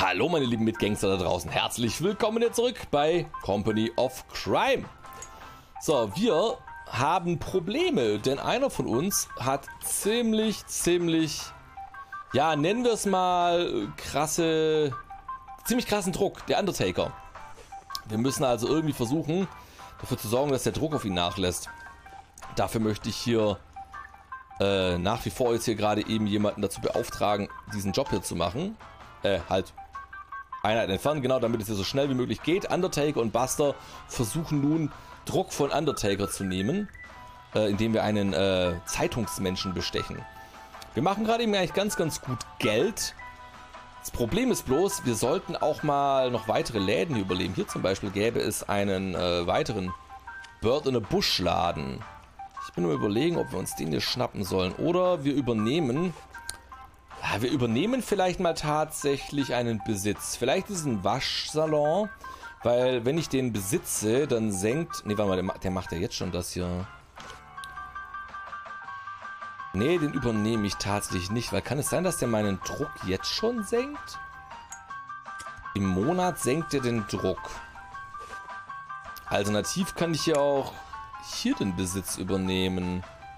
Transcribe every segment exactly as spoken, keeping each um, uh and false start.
Hallo meine lieben Mitgangster da draußen, herzlich willkommen hier zurück bei Company of Crime. So, wir haben Probleme, denn einer von uns hat ziemlich, ziemlich, ja, nennen wir es mal, krasse, ziemlich krassen Druck, der Undertaker. Wir müssen also irgendwie versuchen, dafür zu sorgen, dass der Druck auf ihn nachlässt. Dafür möchte ich hier äh, nach wie vor jetzt hier gerade eben jemanden dazu beauftragen, diesen Job hier zu machen. Äh, halt Einheit entfernen, genau, damit es hier so schnell wie möglich geht. Undertaker und Buster versuchen nun, Druck von Undertaker zu nehmen, äh, indem wir einen äh, Zeitungsmenschen bestechen. Wir machen gerade eben eigentlich ganz, ganz gut Geld. Das Problem ist bloß, wir sollten auch mal noch weitere Läden hier überleben. Hier zum Beispiel gäbe es einen äh, weiteren Bird in a Bush Laden. Ich bin nur überlegen, ob wir uns den hier schnappen sollen. Oder wir übernehmen... Ja, wir übernehmen vielleicht mal tatsächlich einen Besitz. Vielleicht ist es ein Waschsalon, weil wenn ich den besitze, dann senkt... Ne, warte mal, der, der macht ja jetzt schon das hier. Ne, den übernehme ich tatsächlich nicht, weil kann es sein, dass der meinen Druck jetzt schon senkt? Im Monat senkt er den Druck. Alternativ kann ich ja auch hier den Besitz übernehmen.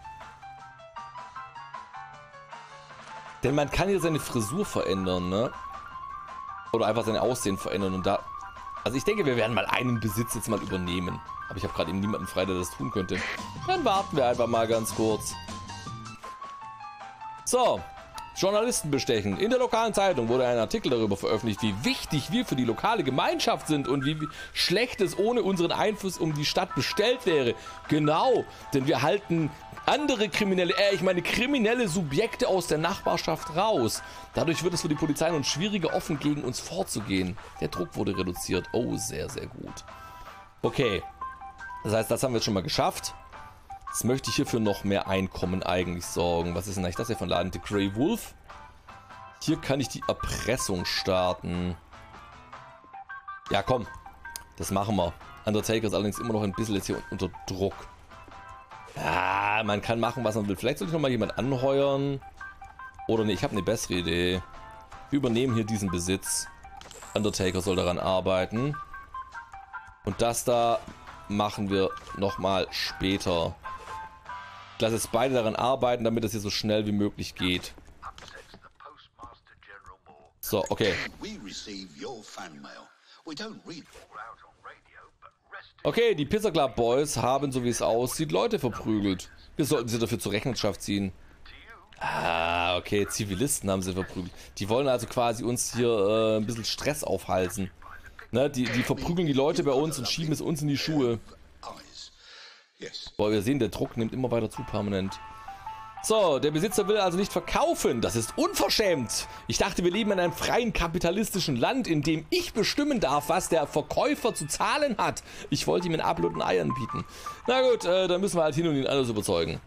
Denn man kann hier seine Frisur verändern, ne? Oder einfach sein Aussehen verändern und da... Also ich denke, wir werden mal einen Besitz jetzt mal übernehmen. Aber ich habe gerade eben niemanden frei, der das tun könnte. Dann warten wir einfach mal ganz kurz. So, Journalisten bestechen. In der lokalen Zeitung wurde ein Artikel darüber veröffentlicht, wie wichtig wir für die lokale Gemeinschaft sind und wie schlecht es ohne unseren Einfluss um die Stadt bestellt wäre. Genau, denn wir halten andere kriminelle, äh, ich meine kriminelle Subjekte aus der Nachbarschaft raus. Dadurch wird es für die Polizei nun schwieriger, offen gegen uns vorzugehen. Der Druck wurde reduziert. Oh, sehr, sehr gut. Okay, das heißt, das haben wir jetzt schon mal geschafft. Jetzt möchte ich hier für noch mehr Einkommen eigentlich sorgen. Was ist denn eigentlich das hier von Laden? The Grey Wolf. Hier kann ich die Erpressung starten. Ja, komm. Das machen wir. Undertaker ist allerdings immer noch ein bisschen jetzt hier unter Druck. Ja, man kann machen, was man will. Vielleicht sollte ich nochmal jemand anheuern. Oder ne, ich habe eine bessere Idee. Wir übernehmen hier diesen Besitz. Undertaker soll daran arbeiten. Und das da machen wir nochmal später. Ich lasse jetzt beide daran arbeiten, damit das hier so schnell wie möglich geht. So, okay. Okay, die Pizza Club Boys haben, so wie es aussieht, Leute verprügelt. Wir sollten sie dafür zur Rechenschaft ziehen. Ah, okay, Zivilisten haben sie verprügelt. Die wollen also quasi uns hier äh, ein bisschen Stress aufhalsen. Ne, die, die verprügeln die Leute bei uns und schieben es uns in die Schuhe. Boah, wir sehen, der Druck nimmt immer weiter zu permanent. So, der Besitzer will also nicht verkaufen. Das ist unverschämt. Ich dachte, wir leben in einem freien kapitalistischen Land, in dem ich bestimmen darf, was der Verkäufer zu zahlen hat. Ich wollte ihm ein Apfel und ein Ei anbieten. Na gut, äh, dann müssen wir halt hin und ihn alles überzeugen.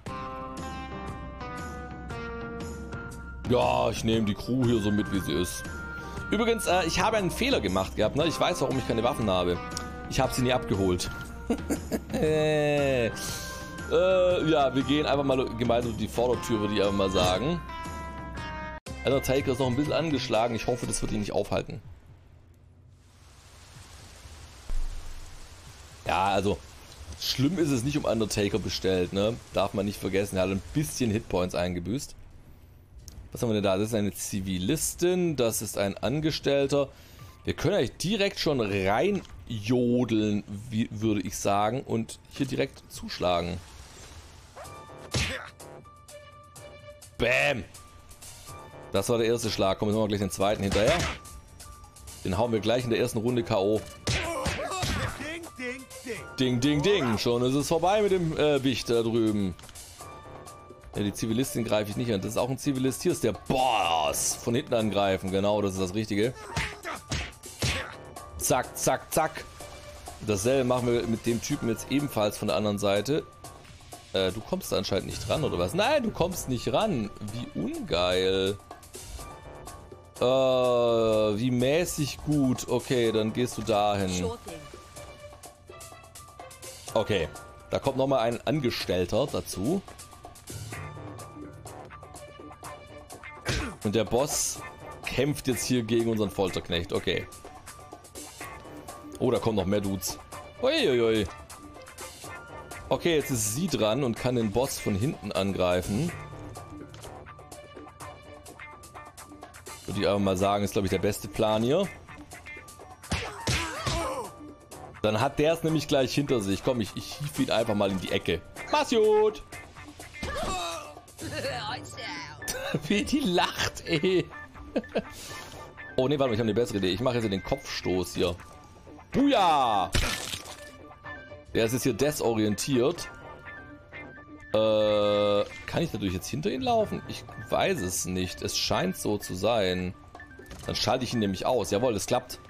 Ja, ich nehme die Crew hier so mit, wie sie ist. Übrigens, äh, ich habe einen Fehler gemacht gehabt. Ne? Ich weiß, warum ich keine Waffen habe. Ich habe sie nie abgeholt. äh, ja, wir gehen einfach mal gemeinsam durch die Vordertür, würde ich einfach mal sagen. Undertaker ist noch ein bisschen angeschlagen. Ich hoffe, das wird ihn nicht aufhalten. Ja, also schlimm ist es nicht um Undertaker bestellt, ne? Darf man nicht vergessen. Er hat ein bisschen Hitpoints eingebüßt. Was haben wir denn da? Das ist eine Zivilistin, das ist ein Angestellter. Wir können eigentlich direkt schon rein jodeln, wie, würde ich sagen, und hier direkt zuschlagen. Bam! Das war der erste Schlag. Komm, jetzt machen wir gleich den zweiten hinterher. Den hauen wir gleich in der ersten Runde K O. Ding, ding, ding. Schon ist es vorbei mit dem äh, Wicht da drüben. Ja, die Zivilistin greife ich nicht an. Das ist auch ein Zivilist. Hier ist der Boss. Von hinten angreifen. Genau, das ist das Richtige. Zack, zack, zack. Dasselbe machen wir mit dem Typen jetzt ebenfalls von der anderen Seite. Äh, du kommst da anscheinend nicht ran, oder was? Nein, du kommst nicht ran. Wie ungeil. Äh, wie mäßig gut. Okay, dann gehst du dahin. Okay, da kommt nochmal ein Angestellter dazu. Und der Boss kämpft jetzt hier gegen unseren Folterknecht. Okay. Oh, da kommen noch mehr Dudes. Uiuiui. Okay, jetzt ist sie dran und kann den Boss von hinten angreifen. Würde ich aber mal sagen, ist glaube ich der beste Plan hier. Dann hat der es nämlich gleich hinter sich. Komm, ich, ich hief ihn einfach mal in die Ecke. Mach's gut! Wie die lacht, ey. Oh ne, warte mal, ich habe eine bessere Idee. Ich mache jetzt den Kopfstoß hier. Buja! Der ist jetzt hier desorientiert. Äh, kann ich natürlich jetzt hinter ihn laufen? Ich weiß es nicht. Es scheint so zu sein. Dann schalte ich ihn nämlich aus. Jawohl, das klappt.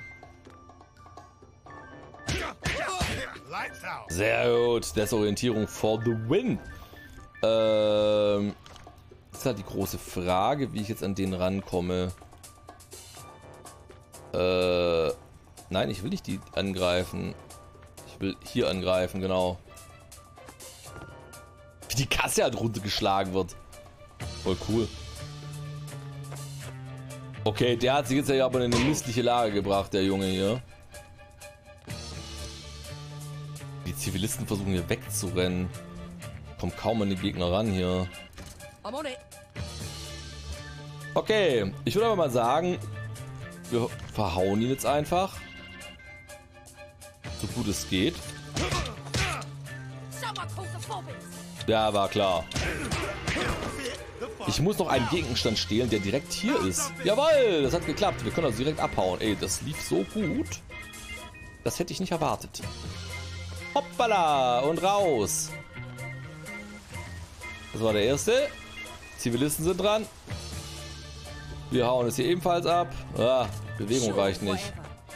Sehr gut. Desorientierung for the win. Ähm, das ist halt die große Frage, wie ich jetzt an den rankomme. Äh, nein, ich will nicht die angreifen. Ich will hier angreifen, genau. Wie die Kasse halt runtergeschlagen wird. Voll cool. Okay, der hat sich jetzt ja aber in eine missliche Lage gebracht, der Junge hier. Die Zivilisten versuchen hier wegzurennen. Kommt kaum an die Gegner ran hier. Okay, ich würde aber mal sagen, wir verhauen ihn jetzt einfach. So gut es geht. Ja, war klar. Ich muss noch einen Gegenstand stehlen, der direkt hier ist. Jawohl, das hat geklappt. Wir können also direkt abhauen. Ey, das lief so gut. Das hätte ich nicht erwartet. Hoppala und raus. Das war der erste. Zivilisten sind dran. Wir hauen es hier ebenfalls ab. Ah, Bewegung reicht nicht.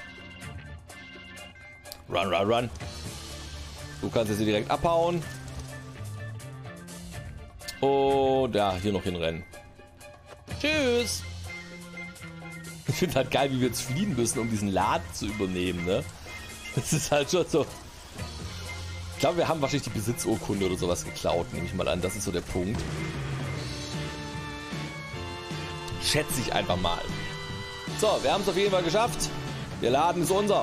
Run, run, run. Du kannst jetzt hier direkt abhauen. Und ja, hier noch hinrennen. Tschüss. Ich finde halt geil, wie wir jetzt fliehen müssen, um diesen Laden zu übernehmen, ne? Das ist halt schon so. Ich glaube, wir haben wahrscheinlich die Besitzurkunde oder sowas geklaut, nehme ich mal an. Das ist so der Punkt. Schätze ich einfach mal. So, wir haben es auf jeden Fall geschafft. Der Laden ist unser.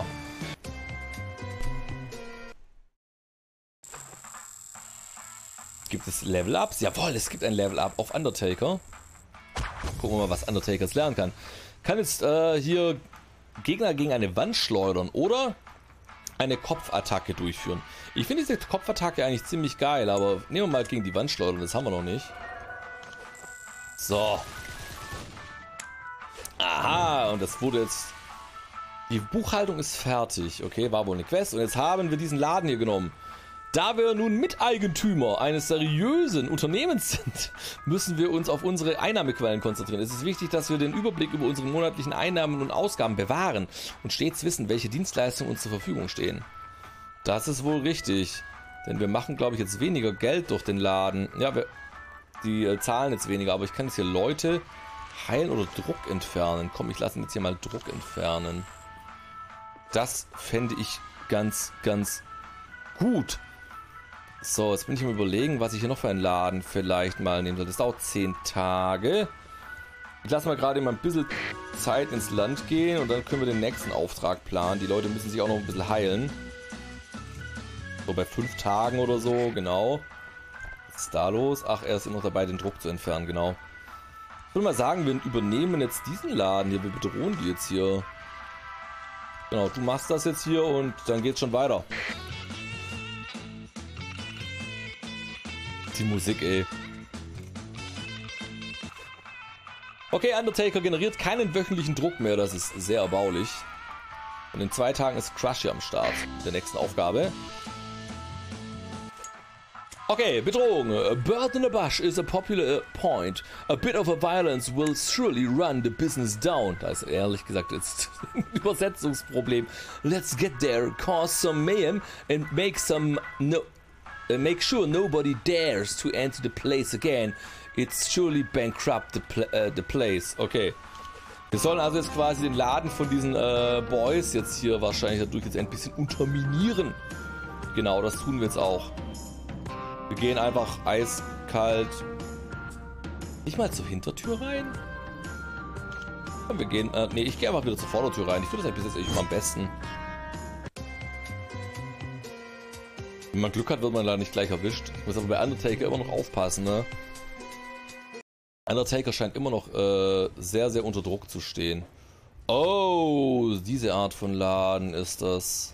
Gibt es Level-Ups? Jawohl, es gibt ein Level-Up auf Undertaker. Gucken wir mal, was Undertaker jetzt lernen kann. Kann jetzt äh, hier Gegner gegen eine Wand schleudern oder eine Kopfattacke durchführen. Ich finde diese Kopfattacke eigentlich ziemlich geil, aber nehmen wir mal gegen die Wand schleudern, das haben wir noch nicht. So. Aha, und das wurde jetzt... Die Buchhaltung ist fertig. Okay, war wohl eine Quest. Und jetzt haben wir diesen Laden hier genommen. Da wir nun Miteigentümer eines seriösen Unternehmens sind, müssen wir uns auf unsere Einnahmequellen konzentrieren. Es ist wichtig, dass wir den Überblick über unsere monatlichen Einnahmen und Ausgaben bewahren und stets wissen, welche Dienstleistungen uns zur Verfügung stehen. Das ist wohl richtig, denn wir machen, glaube ich, jetzt weniger Geld durch den Laden. Ja, wir, die äh, zahlen jetzt weniger, aber ich kann jetzt hier Leute heilen oder Druck entfernen. Komm, ich lasse jetzt hier mal Druck entfernen. Das fände ich ganz, ganz gut. So, jetzt bin ich mal überlegen, was ich hier noch für einen Laden vielleicht mal nehmen soll. Das dauert zehn Tage. Ich lasse mal gerade mal ein bisschen Zeit ins Land gehen und dann können wir den nächsten Auftrag planen. Die Leute müssen sich auch noch ein bisschen heilen. So bei fünf Tagen oder so, genau. Was ist da los? Ach, er ist immer noch dabei, den Druck zu entfernen, genau. Ich würde mal sagen, wir übernehmen jetzt diesen Laden hier. Wir bedrohen die jetzt hier. Genau, du machst das jetzt hier und dann geht's schon weiter. Die Musik, ey. Okay, Undertaker generiert keinen wöchentlichen Druck mehr. Das ist sehr erbaulich. Und in zwei Tagen ist Crush hier am Start. Der nächsten Aufgabe. Okay, Bedrohung. A bird in a bush is a popular point. A bit of a violence will surely run the business down. Da ist ehrlich gesagt jetzt ein Übersetzungsproblem. Let's get there, cause some mayhem and make some... No Uh, make sure nobody dares to enter the place again. It's surely bankrupt the, pl uh, the place. Okay. Wir sollen also jetzt quasi den Laden von diesen äh, Boys jetzt hier wahrscheinlich dadurch jetzt ein bisschen unterminieren. Genau, das tun wir jetzt auch. Wir gehen einfach eiskalt. Nicht mal zur Hintertür rein? Komm, wir gehen. Äh, nee, ich gehe einfach wieder zur Vordertür rein. Ich finde das bis jetzt echt immer am besten. Wenn man Glück hat, wird man da nicht gleich erwischt. Ich muss aber bei Undertaker immer noch aufpassen, ne? Undertaker scheint immer noch äh, sehr, sehr unter Druck zu stehen. Oh, diese Art von Laden ist das.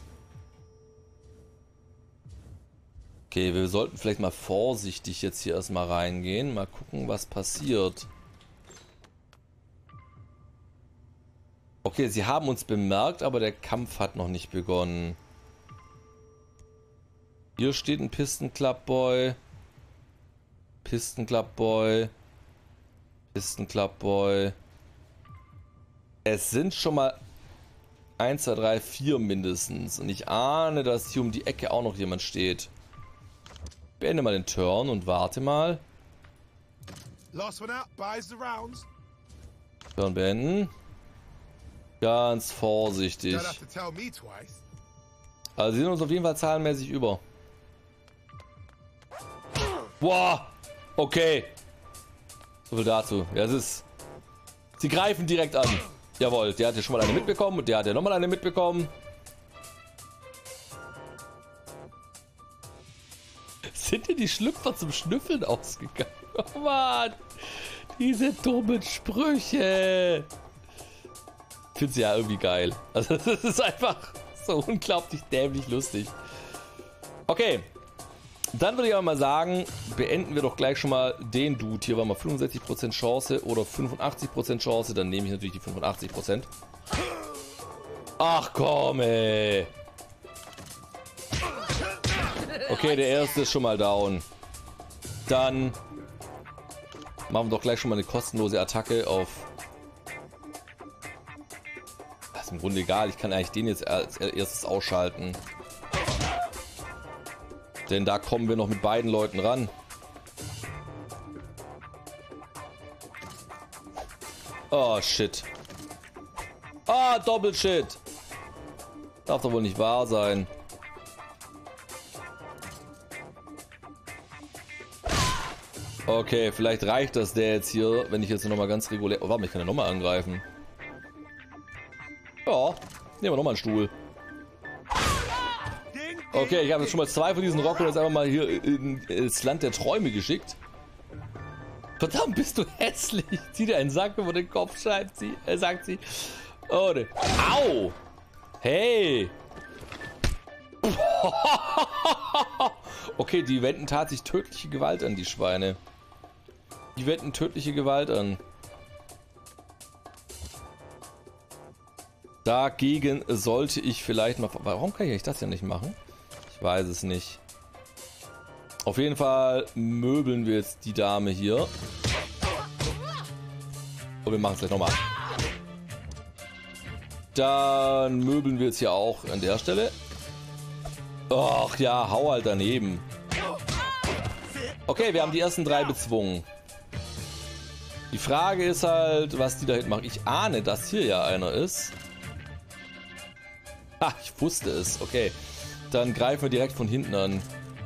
Okay, wir sollten vielleicht mal vorsichtig jetzt hier erstmal reingehen. Mal gucken, was passiert. Okay, sie haben uns bemerkt, aber der Kampf hat noch nicht begonnen. Hier steht ein Piston Club Boy. Piston Club Boy. Piston Club Boy. Es sind schon mal eins, zwei, drei, vier mindestens. Und ich ahne, dass hier um die Ecke auch noch jemand steht. Ich beende mal den Turn und warte mal. Turn beenden. Ganz vorsichtig. Also sie sind uns auf jeden Fall zahlenmäßig über. Boah! Okay. So viel dazu. Ja, es ist... Sie greifen direkt an. Jawohl, der hat ja schon mal eine mitbekommen und der hat ja nochmal eine mitbekommen. Sind dir die Schlüpfer zum Schnüffeln ausgegangen? Oh Mann! Diese dummen Sprüche! Ich finde sie ja irgendwie geil. Also das ist einfach so unglaublich dämlich lustig. Okay. Dann würde ich aber mal sagen, beenden wir doch gleich schon mal den Dude. Hier war mal fünfundsechzig Prozent Chance oder fünfundachtzig Prozent Chance. Dann nehme ich natürlich die fünfundachtzig Prozent. Ach komm, ey. Okay, der erste ist schon mal down. Dann machen wir doch gleich schon mal eine kostenlose Attacke auf... Das ist im Grunde egal. Ich kann eigentlich den jetzt als erstes ausschalten. Denn da kommen wir noch mit beiden Leuten ran. Oh, shit. Ah, Doppelshit. Darf doch wohl nicht wahr sein. Okay, vielleicht reicht das der jetzt hier, wenn ich jetzt nochmal ganz regulär... Oh, warte, ich kann ja nochmal angreifen. Ja, nehmen wir nochmal einen Stuhl. Okay, ich habe jetzt schon mal zwei von diesen Rockern jetzt einfach mal hier in, ins Land der Träume geschickt. Verdammt, bist du hässlich. Zieh dir einen Sack über den Kopf, schreibt sie. Er sagt sie. Oh, ne. Au! Hey! Okay, die wenden tatsächlich tödliche Gewalt an, die Schweine. Die wenden tödliche Gewalt an. Dagegen sollte ich vielleicht mal... Warum kann ich das ja nicht machen? Ich weiß es nicht. Auf jeden Fall möbeln wir jetzt die Dame hier. Und wir machen es gleich nochmal. Dann möbeln wir jetzt hier auch an der Stelle. Ach ja, hau halt daneben. Okay, wir haben die ersten drei bezwungen. Die Frage ist halt, was die da hinten machen. Ich ahne, dass hier ja einer ist. Ha, ich wusste es. Okay. Dann greifen wir direkt von hinten an.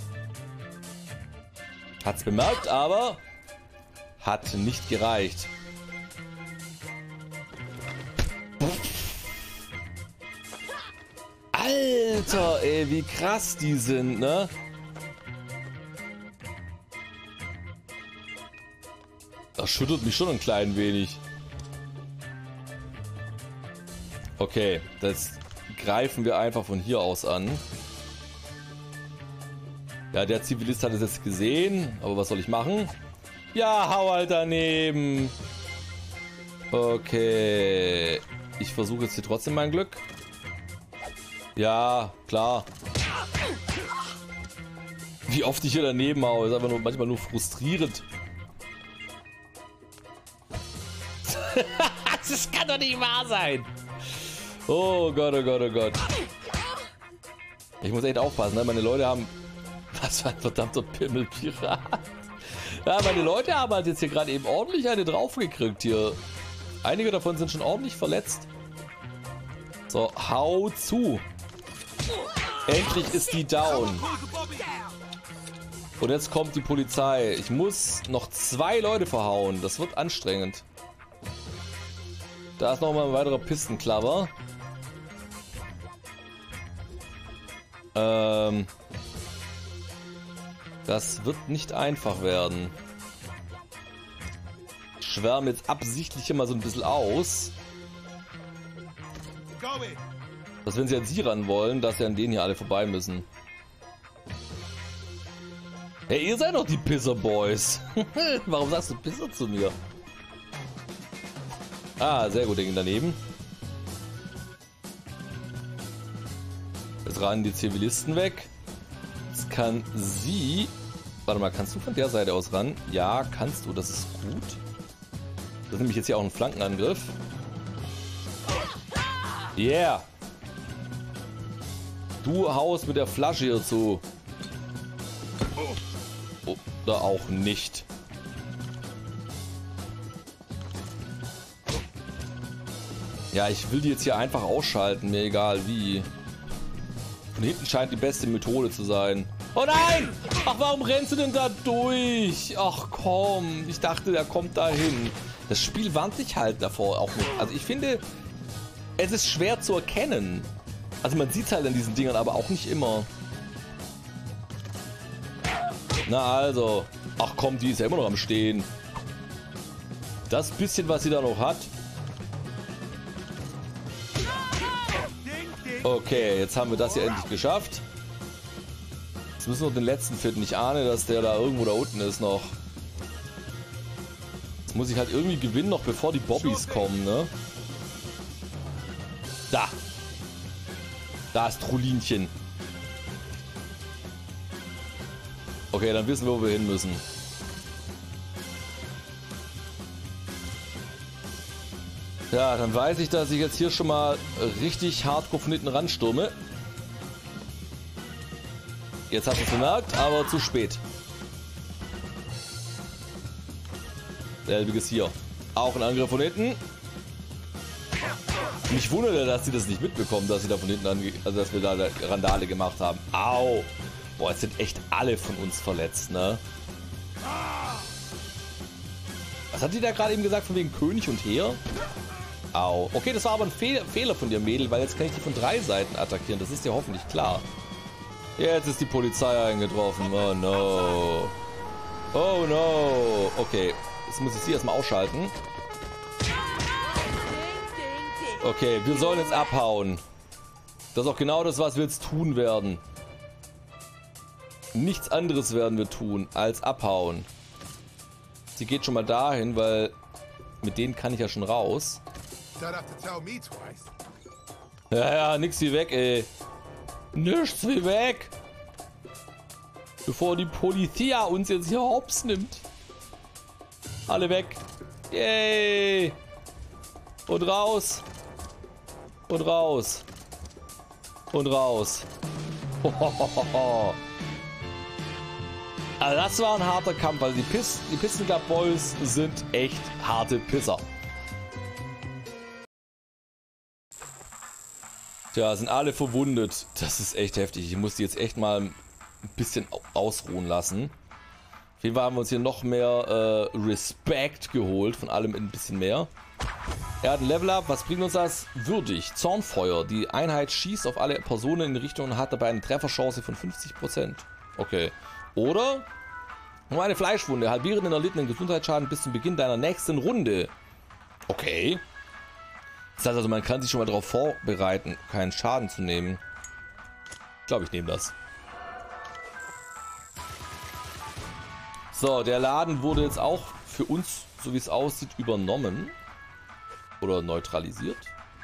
Hat's bemerkt, aber hat nicht gereicht. Alter, ey, wie krass die sind, ne? Das schüttelt mich schon ein klein wenig. Okay, das greifen wir einfach von hier aus an. Ja, der Zivilist hat es jetzt gesehen, aber was soll ich machen? Ja, hau halt daneben. Okay. Ich versuche jetzt hier trotzdem mein Glück. Ja, klar. Wie oft ich hier daneben haue, ist einfach nur manchmal nur frustrierend. Das kann doch nicht wahr sein. Oh Gott, oh Gott, oh Gott. Ich muss echt aufpassen, ne? Meine Leute haben... Was für ein verdammter Pimmelpirat. Ja, meine Leute haben halt jetzt hier gerade eben ordentlich eine draufgekriegt hier. Einige davon sind schon ordentlich verletzt. So, hau zu. Endlich ist die down. Und jetzt kommt die Polizei. Ich muss noch zwei Leute verhauen. Das wird anstrengend. Da ist nochmal ein weiterer Pistenklapper. Ähm, das wird nicht einfach werden. Ich schwärme jetzt absichtlich immer so ein bisschen aus. Dass wenn sie an sie ran wollen, dass sie an denen hier alle vorbei müssen. Hey, ihr seid doch die Pisser Boys. Warum sagst du Pisser zu mir? Ah, sehr gut, Ding daneben. Jetzt rennen die Zivilisten weg. Jetzt kann sie... Warte mal, kannst du von der Seite aus ran? Ja, kannst du, das ist gut. Das ist nämlich jetzt hier auch ein Flankenangriff. Yeah! Du haust mit der Flasche hier zu. Oder auch nicht. Ja, ich will die jetzt hier einfach ausschalten, mir egal wie. Von hinten scheint die beste Methode zu sein. Oh nein! Ach, warum rennst du denn da durch? Ach komm, ich dachte, der kommt da hin. Das Spiel warnt sich halt davor auch nicht. Also ich finde, es ist schwer zu erkennen. Also man sieht es halt an diesen Dingern, aber auch nicht immer. Na also. Ach komm, die ist ja immer noch am Stehen. Das bisschen, was sie da noch hat. Okay, jetzt haben wir das hier endlich geschafft. Jetzt müssen wir noch den letzten finden. Ich ahne, dass der da irgendwo da unten ist noch. Jetzt muss ich halt irgendwie gewinnen, noch bevor die Bobbys kommen, ne? Da. Da ist Trulinchen. Okay, dann wissen wir, wo wir hin müssen. Ja, dann weiß ich, dass ich jetzt hier schon mal richtig hardcore von hinten ranstürme. Jetzt hast du es gemerkt, aber zu spät. Selbiges hier. Auch ein Angriff von hinten. Mich wundert, dass sie das nicht mitbekommen, dass sie da von hinten ange also dass wir da eine Randale gemacht haben. Au! Boah, jetzt sind echt alle von uns verletzt, ne? Was hat die da gerade eben gesagt von wegen König und Heer? Au. Okay, das war aber ein Fe Fehler von dir, Mädel, weil jetzt kann ich die von drei Seiten attackieren. Das ist dir hoffentlich klar. Jetzt ist die Polizei eingetroffen. Oh no. Oh no. Okay, jetzt muss ich sie erstmal ausschalten. Okay, wir sollen jetzt abhauen. Das ist auch genau das, was wir jetzt tun werden. Nichts anderes werden wir tun, als abhauen. Sie geht schon mal dahin, weil mit denen kann ich ja schon raus. Ja, ja, nix wie weg, ey. Nichts wie weg. Bevor die Polizia uns jetzt hier hops nimmt. Alle weg. Yay. Und raus. Und raus. Und raus. Hohohoho. Also das war ein harter Kampf, also die, Piss, die Pistenclub Boys sind echt harte Pisser. Tja, sind alle verwundet. Das ist echt heftig. Ich muss die jetzt echt mal ein bisschen ausruhen lassen. Auf jeden Fall haben wir uns hier noch mehr äh, Respekt geholt, von allem ein bisschen mehr. Er hat ein Level-Up, was bringt uns das? Würdig, Zornfeuer. Die Einheit schießt auf alle Personen in Richtung und hat dabei eine Trefferchance von fünfzig Prozent. Okay. Oder nur eine Fleischwunde. Halbieren den erlittenen Gesundheitsschaden bis zum Beginn deiner nächsten Runde. Okay. Das heißt also, man kann sich schon mal darauf vorbereiten, keinen Schaden zu nehmen. Ich glaube, ich nehme das. So, der Laden wurde jetzt auch für uns, so wie es aussieht, übernommen. Oder neutralisiert.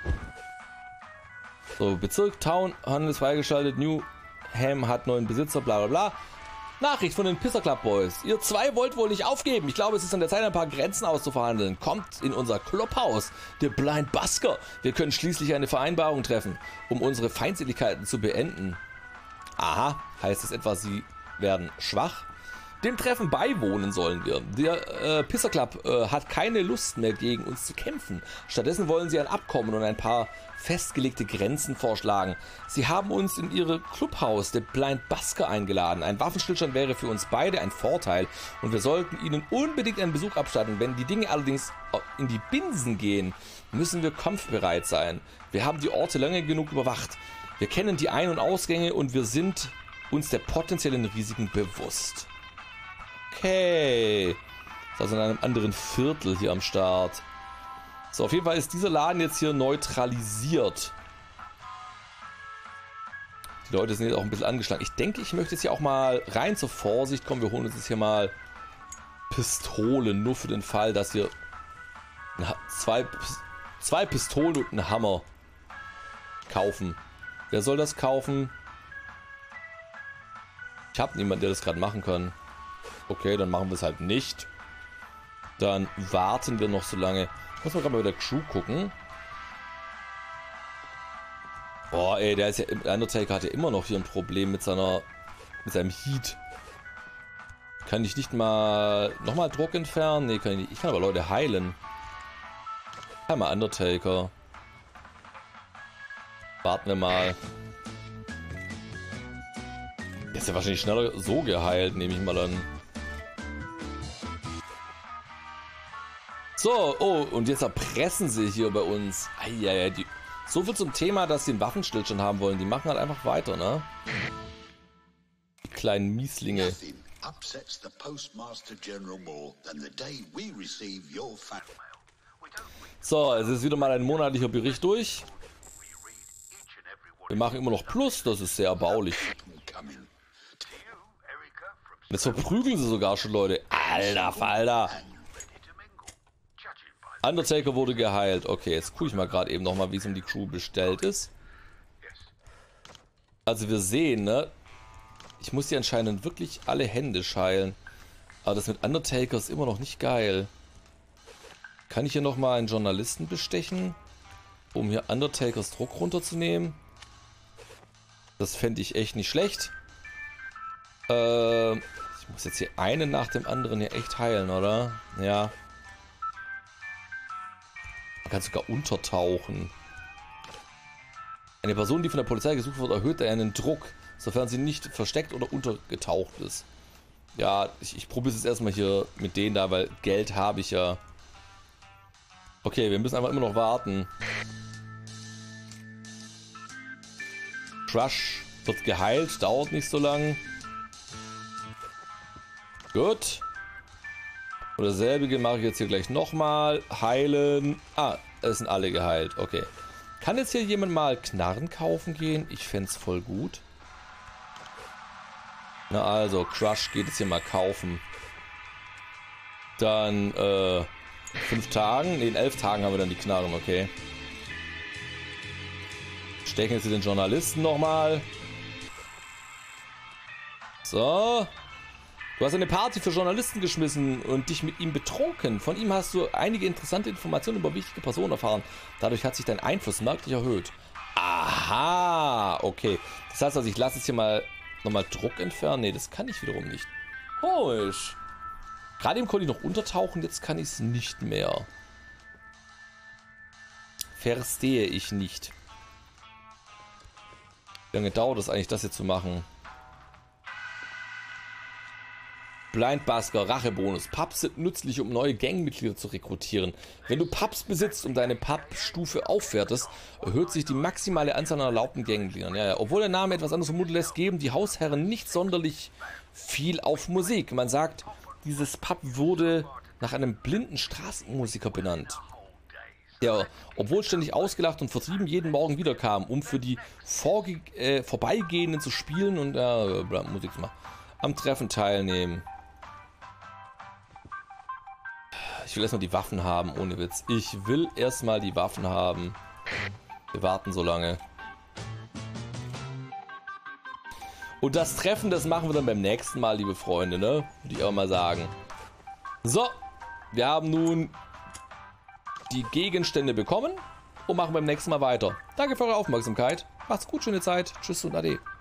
So, Bezirk, Town, Handel ist freigeschaltet, Newham hat neuen Besitzer, bla bla bla. Nachricht von den Pisser Club Boys. Ihr zwei wollt wohl nicht aufgeben. Ich glaube, es ist an der Zeit, ein paar Grenzen auszuverhandeln. Kommt in unser Clubhaus, der Blind Busker. Wir können schließlich eine Vereinbarung treffen, um unsere Feindseligkeiten zu beenden. Aha, heißt es etwa, sie werden schwach? Dem Treffen beiwohnen sollen wir. Der äh, Pisser Club äh, hat keine Lust mehr gegen uns zu kämpfen. Stattdessen wollen sie ein Abkommen und ein paar festgelegte Grenzen vorschlagen. Sie haben uns in ihre Clubhaus, der Blind Busker, eingeladen. Ein Waffenstillstand wäre für uns beide ein Vorteil und wir sollten ihnen unbedingt einen Besuch abstatten. Wenn die Dinge allerdings in die Binsen gehen, müssen wir kampfbereit sein. Wir haben die Orte lange genug überwacht. Wir kennen die Ein- und Ausgänge und wir sind uns der potenziellen Risiken bewusst. Okay. Ist also in einem anderen Viertel hier am Start. So, auf jeden Fall ist dieser Laden jetzt hier neutralisiert. Die Leute sind jetzt auch ein bisschen angeschlagen. Ich denke, ich möchte jetzt hier auch mal rein zur Vorsicht kommen. Wir holen uns jetzt hier mal Pistolen. Nur für den Fall, dass wir zwei, zwei Pistolen und einen Hammer kaufen. Wer soll das kaufen? Ich habe niemanden, der das gerade machen kann. Okay, dann machen wir es halt nicht. Dann warten wir noch so lange. Muss man gerade mal bei der Crew gucken. Boah, ey, der ist ja, der Undertaker hat ja immer noch hier ein Problem mit seiner, mit seinem Heat. Kann ich nicht mal nochmal Druck entfernen? Nee, kann ich nicht. Ich kann aber Leute heilen. Einmal Undertaker. Warten wir mal. Der ist ja wahrscheinlich schneller so geheilt, nehme ich mal an. So, oh, und jetzt erpressen sie hier bei uns. Eieiei, die, so viel zum Thema, dass sie einen Waffenstillstand haben wollen. Die machen halt einfach weiter, ne? Die kleinen Mieslinge. So, es ist wieder mal ein monatlicher Bericht durch. Wir machen immer noch Plus, das ist sehr erbaulich. Jetzt verprügeln sie sogar schon Leute. Alter Falter. Undertaker wurde geheilt. Okay, jetzt gucke ich mal gerade eben nochmal, wie es um die Crew bestellt ist. Also wir sehen, ne? Ich muss hier anscheinend wirklich alle Hände heilen. Aber das mit Undertaker ist immer noch nicht geil. Kann ich hier nochmal einen Journalisten bestechen? Um hier Undertakers Druck runterzunehmen? Das fände ich echt nicht schlecht. Äh, ich muss jetzt hier einen nach dem anderen hier echt heilen, oder? Ja. Man kann sogar untertauchen. Eine Person, die von der Polizei gesucht wird, erhöht einen Druck, sofern sie nicht versteckt oder untergetaucht ist. Ja, ich, ich probiere es erstmal hier mit denen da, weil Geld habe ich ja. Okay, wir müssen einfach immer noch warten. Crush wird geheilt, dauert nicht so lang. Gut. Und dasselbe mache ich jetzt hier gleich nochmal. Heilen. Ah, es sind alle geheilt. Okay. Kann jetzt hier jemand mal Knarren kaufen gehen? Ich fände es voll gut. Na also, Crush geht jetzt hier mal kaufen. Dann, äh, fünf Tagen? Ne, in elf Tagen haben wir dann die Knarren, okay. Stecken jetzt hier den Journalisten nochmal. So. Du hast eine Party für Journalisten geschmissen und dich mit ihm betrunken. Von ihm hast du einige interessante Informationen über wichtige Personen erfahren. Dadurch hat sich dein Einfluss merklich erhöht. Aha, okay. Das heißt also, ich lasse jetzt hier mal nochmal Druck entfernen. Ne, das kann ich wiederum nicht. Komisch. Gerade eben konnte ich noch untertauchen, jetzt kann ich es nicht mehr. Verstehe ich nicht. Wie lange dauert es eigentlich, das hier zu machen? Blind Busker, Rachebonus. Pubs sind nützlich, um neue Gangmitglieder zu rekrutieren. Wenn du Pubs besitzt und deine Pub-Stufe aufwertest, erhöht sich die maximale Anzahl an erlaubten Gangmitgliedern. Ja, ja. Obwohl der Name etwas anderes vermuten lässt, geben die Hausherren nicht sonderlich viel auf Musik. Man sagt, dieses Pub wurde nach einem blinden Straßenmusiker benannt. Der, obwohl ständig ausgelacht und vertrieben, jeden Morgen wiederkam, um für die Vorge äh, Vorbeigehenden zu spielen und äh, Musik zu machen. Am Treffen teilnehmen. Ich will erstmal die Waffen haben, ohne Witz. Ich will erstmal die Waffen haben. Wir warten so lange. Und das Treffen, das machen wir dann beim nächsten Mal, liebe Freunde, ne? Würde ich auch mal sagen. So, wir haben nun die Gegenstände bekommen und machen beim nächsten Mal weiter. Danke für eure Aufmerksamkeit. Macht's gut, schöne Zeit. Tschüss und Ade.